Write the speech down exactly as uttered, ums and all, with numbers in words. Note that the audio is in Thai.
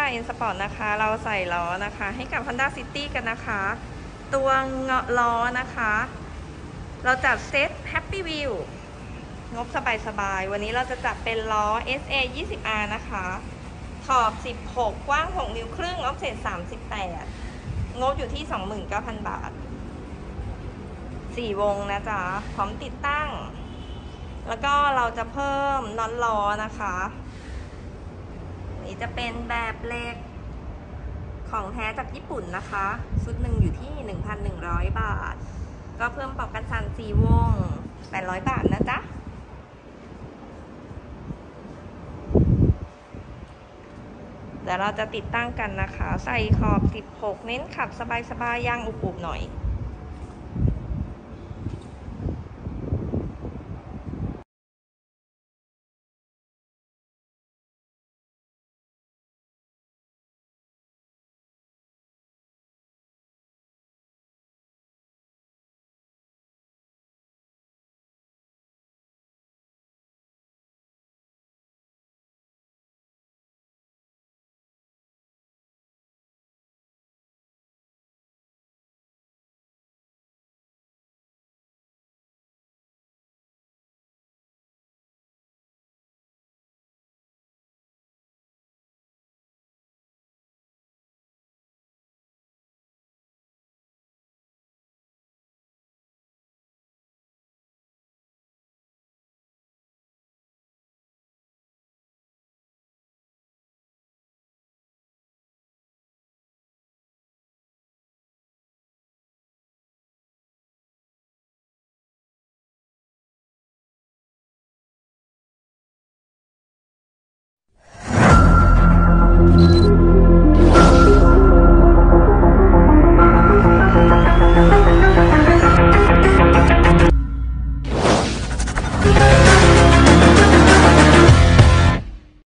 เอ็นสปอร์ตนะคะเราใส่ล้อนะคะให้กับ Honda City กันนะคะตัวเงาะล้อนะคะเราจัดเซต Happy Wheel งบสบายๆวันนี้เราจะจัดเป็นล้อ เอส เอ ยี่สิบ อาร์ นะคะขอบสิบหกกว้างหกนิ้วครึ่งออฟเซ็ตสามสิบแปดงบอยู่ที่ สองหมื่นเก้าพัน บาทสี่วงนะจ๊ะพร้อมติดตั้งแล้วก็เราจะเพิ่มน็อตล้อนะคะนี่จะเป็นแบบเหล็กของแท้จากญี่ปุ่นนะคะชุดหนึ่งอยู่ที่ หนึ่งพันหนึ่งร้อย บาทก็เพิ่มปลอกกันสั่นสี่วงแปดร้อยบาทนะจ๊ะเดี๋ยวเราจะติดตั้งกันนะคะใส่ขอบสิบหกเน้นขับสบายๆย่างอุบๆหน่อย Yeah.